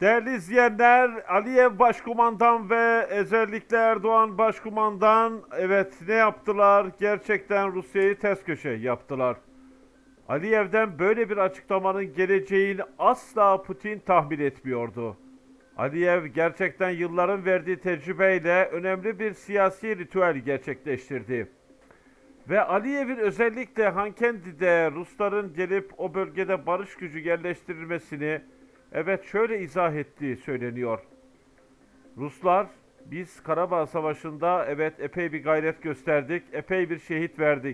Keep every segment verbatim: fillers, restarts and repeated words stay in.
Değerli izleyenler, Aliyev Başkumandan ve özellikle Erdoğan Başkumandan evet ne yaptılar? Gerçekten Rusya'yı ters köşe yaptılar. Aliyev'den böyle bir açıklamanın geleceğini asla Putin tahmin etmiyordu. Aliyev gerçekten yılların verdiği tecrübeyle önemli bir siyasi ritüel gerçekleştirdi. Ve Aliyev'in özellikle Hankendi'de Rusların gelip o bölgede barış gücü yerleştirilmesini evet şöyle izah ettiği söyleniyor. Ruslar biz Karabağ Savaşı'nda evet epey bir gayret gösterdik, epey bir şehit verdik.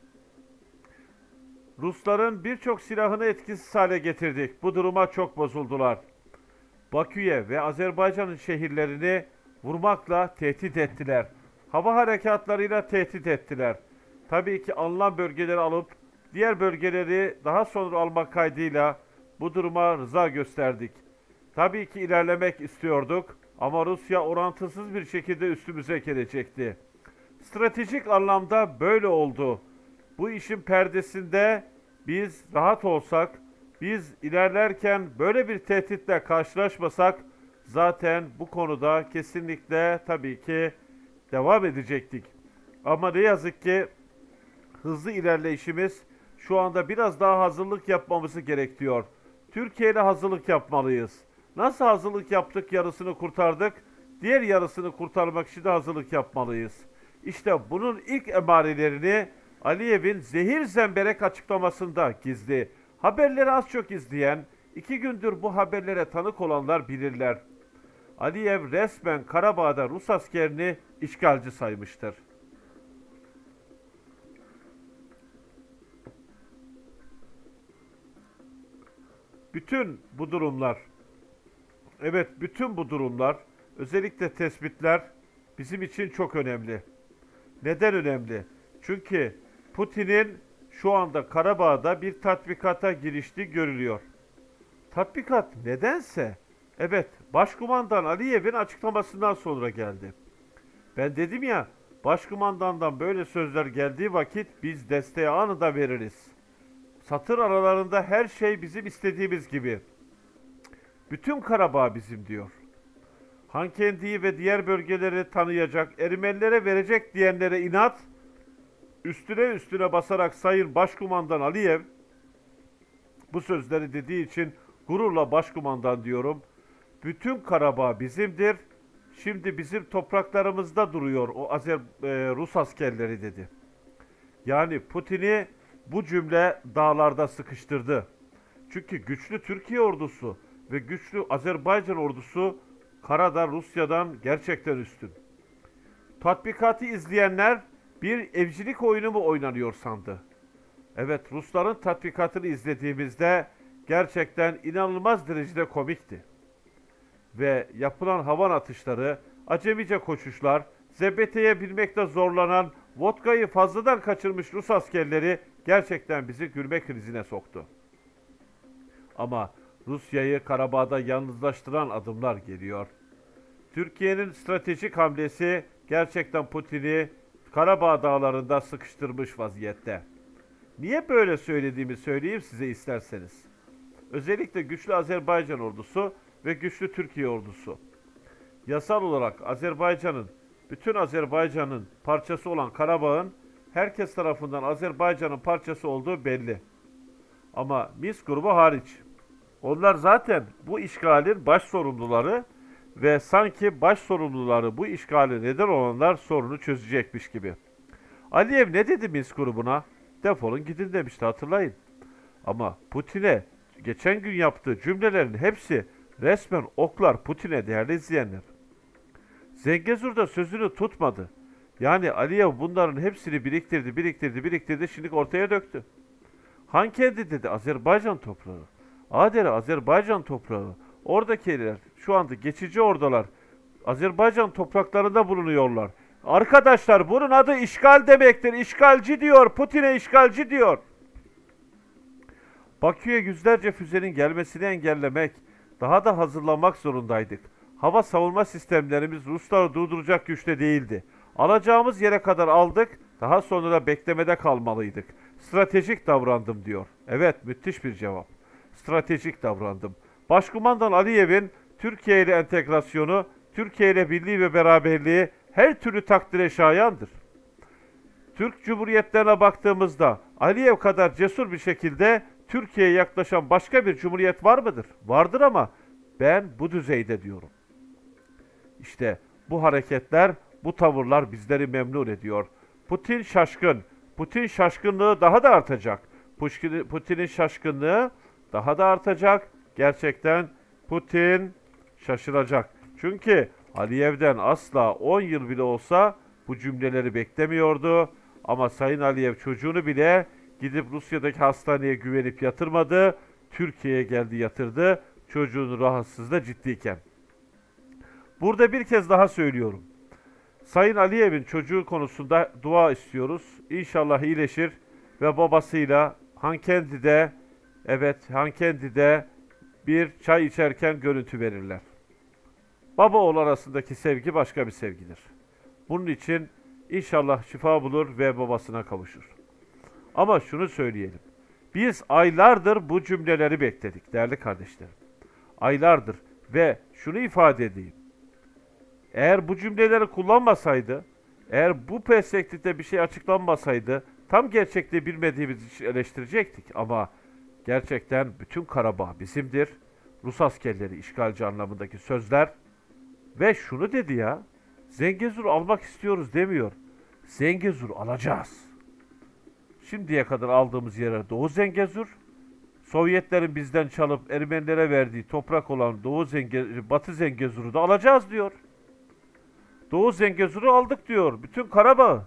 Rusların birçok silahını etkisiz hale getirdik. Bu duruma çok bozuldular. Bakü'ye ve Azerbaycan'ın şehirlerini vurmakla tehdit ettiler. Hava harekatlarıyla tehdit ettiler. Tabii ki alınan bölgeleri alıp diğer bölgeleri daha sonra almak kaydıyla bu duruma rıza gösterdik. Tabii ki ilerlemek istiyorduk ama Rusya orantısız bir şekilde üstümüze gelecekti. Stratejik anlamda böyle oldu. Bu işin perdesinde biz rahat olsak, biz ilerlerken böyle bir tehditle karşılaşmasak zaten bu konuda kesinlikle tabii ki devam edecektik. Ama ne yazık ki hızlı ilerleyişimiz şu anda biraz daha hazırlık yapmamızı gerektiriyor. Türkiye ile hazırlık yapmalıyız. Nasıl hazırlık yaptık, yarısını kurtardık, diğer yarısını kurtarmak için de hazırlık yapmalıyız. İşte bunun ilk emarelerini Aliyev'in zehir zemberek açıklamasında gizli. Haberleri az çok izleyen, iki gündür bu haberlere tanık olanlar bilirler. Aliyev resmen Karabağ'da Rus askerini işgalci saymıştır. Bütün bu durumlar, evet bütün bu durumlar, özellikle tespitler bizim için çok önemli. Neden önemli? Çünkü Putin'in şu anda Karabağ'da bir tatbikata giriştiği görülüyor. Tatbikat nedense, evet Başkumandan Aliyev'in açıklamasından sonra geldi. Ben dedim ya, Başkumandandan böyle sözler geldiği vakit biz desteği anında veririz. Satır aralarında her şey bizim istediğimiz gibi. Bütün Karabağ bizim diyor. Hankendi'yi ve diğer bölgeleri tanıyacak, Ermenilere verecek diyenlere inat, üstüne üstüne basarak Sayın Başkumandan Aliyev bu sözleri dediği için gururla Başkumandan diyorum. Bütün Karabağ bizimdir. Şimdi bizim topraklarımızda duruyor o Azer e, Rus askerleri dedi. Yani Putin'i bu cümle dağlarda sıkıştırdı. Çünkü güçlü Türkiye ordusu ve güçlü Azerbaycan ordusu karada Rusya'dan gerçekten üstün. Tatbikatı izleyenler bir evcilik oyunu mu oynanıyor sandı. Evet, Rusların tatbikatını izlediğimizde gerçekten inanılmaz derecede komikti. Ve yapılan havan atışları, acemice koşuşlar, Z B T'ye binmekte zorlanan, vodkayı fazladan kaçırmış Rus askerleri gerçekten bizi gülme krizine soktu. Ama Rusya'yı Karabağ'da yalnızlaştıran adımlar geliyor. Türkiye'nin stratejik hamlesi gerçekten Putin'i Karabağ dağlarında sıkıştırmış vaziyette. Niye böyle söylediğimi söyleyeyim size isterseniz. Özellikle güçlü Azerbaycan ordusu ve güçlü Türkiye ordusu. Yasal olarak Azerbaycan'ın, bütün Azerbaycan'ın parçası olan Karabağ'ın herkes tarafından Azerbaycan'ın parçası olduğu belli. Ama Minsk grubu hariç. Onlar zaten bu işgalin baş sorumluları ve sanki baş sorumluları bu işgali neden olanlar sorunu çözecekmiş gibi. Aliyev ne dedi Minsk grubuna? Defolun gidin demişti, hatırlayın. Ama Putin'e geçen gün yaptığı cümlelerin hepsi resmen oklar Putin'e, değerli izleyenler. Zengezur'da sözünü tutmadı. Yani Aliyev bunların hepsini biriktirdi, biriktirdi, biriktirdi, şimdi ortaya döktü. Hankendi dedi Azerbaycan toprağı. Adere Azerbaycan toprağı. Oradakiler şu anda geçici ordular Azerbaycan topraklarında bulunuyorlar. Arkadaşlar bunun adı işgal demektir. İşgalci diyor. Putin'e işgalci diyor. Bakü'ye yüzlerce füzenin gelmesini engellemek, daha da hazırlanmak zorundaydık. Hava savunma sistemlerimiz Rusları durduracak güçte değildi. Alacağımız yere kadar aldık, daha sonra da beklemede kalmalıydık. Stratejik davrandım diyor. Evet, müthiş bir cevap. Stratejik davrandım. Başkumandan Aliyev'in Türkiye ile entegrasyonu, Türkiye ile birliği ve beraberliği her türlü takdire şayandır. Türk Cumhuriyetlerine baktığımızda Aliyev kadar cesur bir şekilde Türkiye'ye yaklaşan başka bir cumhuriyet var mıdır? Vardır ama ben bu düzeyde diyorum. İşte bu hareketler, bu tavırlar bizleri memnun ediyor. Putin şaşkın. Putin şaşkınlığı daha da artacak. Putin'in şaşkınlığı daha da artacak. Gerçekten Putin şaşıracak. Çünkü Aliyev'den asla on yıl bile olsa bu cümleleri beklemiyordu. Ama Sayın Aliyev çocuğunu bile gidip Rusya'daki hastaneye güvenip yatırmadı. Türkiye'ye geldi yatırdı. Çocuğun rahatsızlığı ciddiyken. Burada bir kez daha söylüyorum. Sayın Aliyev'in çocuğu konusunda dua istiyoruz. İnşallah iyileşir ve babasıyla Hankendi'de, evet Hankendi'de bir çay içerken görüntü verirler. Baba oğul arasındaki sevgi başka bir sevgidir. Bunun için inşallah şifa bulur ve babasına kavuşur. Ama şunu söyleyelim. Biz aylardır bu cümleleri bekledik değerli kardeşlerim. Aylardır ve şunu ifade edeyim. Eğer bu cümleleri kullanmasaydı, eğer bu perspektifte bir şey açıklanmasaydı, tam gerçekliği bilmediğimiz için eleştirecektik. Ama gerçekten bütün Karabağ bizimdir. Rus askerleri işgalci anlamındaki sözler. Ve şunu dedi ya, Zengezur almak istiyoruz demiyor. Zengezur alacağız. Şimdiye kadar aldığımız yere Doğu Zengezur, Sovyetlerin bizden çalıp Ermenilere verdiği toprak olan Doğu Zengezur, Batı Zengezur'u da alacağız diyor. Doğu Zengezur'u aldık diyor. Bütün Karabağ.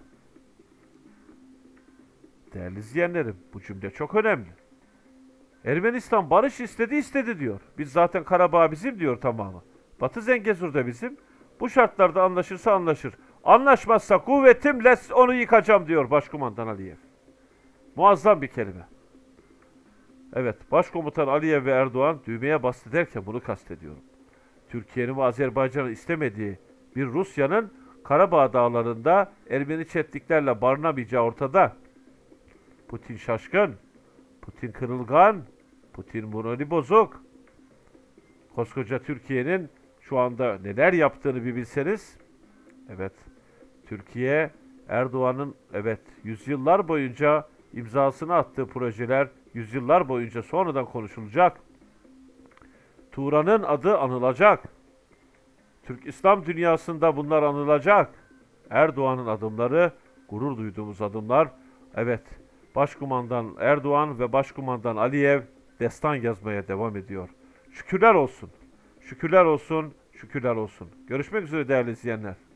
Değerli izleyenlerim, bu cümle çok önemli. Ermenistan barış istedi istedi diyor. Biz zaten Karabağ bizim diyor tamamı. Batı Zengezur da bizim. Bu şartlarda anlaşırsa anlaşır. Anlaşmazsa kuvvetimle onu yıkacağım diyor Başkumandan Aliyev. Muazzam bir kelime. Evet, Başkomutan Aliyev ve Erdoğan düğmeye bastı derken bunu kastediyorum. Türkiye'nin ve Azerbaycan'ın istemediği bir Rusya'nın Karabağ dağlarında Ermeni çetliklerle barınamayacağı ortada. Putin şaşkın, Putin kırılgan, Putin morali bozuk. Koskoca Türkiye'nin şu anda neler yaptığını bir bilseniz. Evet, Türkiye Erdoğan'ın evet yüzyıllar boyunca imzasını attığı projeler yüzyıllar boyunca sonradan konuşulacak. Turan'ın adı anılacak. Türk İslam dünyasında bunlar anılacak. Erdoğan'ın adımları, gurur duyduğumuz adımlar. Evet, Başkumandan Erdoğan ve Başkumandan Aliyev destan yazmaya devam ediyor. Şükürler olsun. Şükürler olsun, şükürler olsun. Görüşmek üzere değerli izleyenler.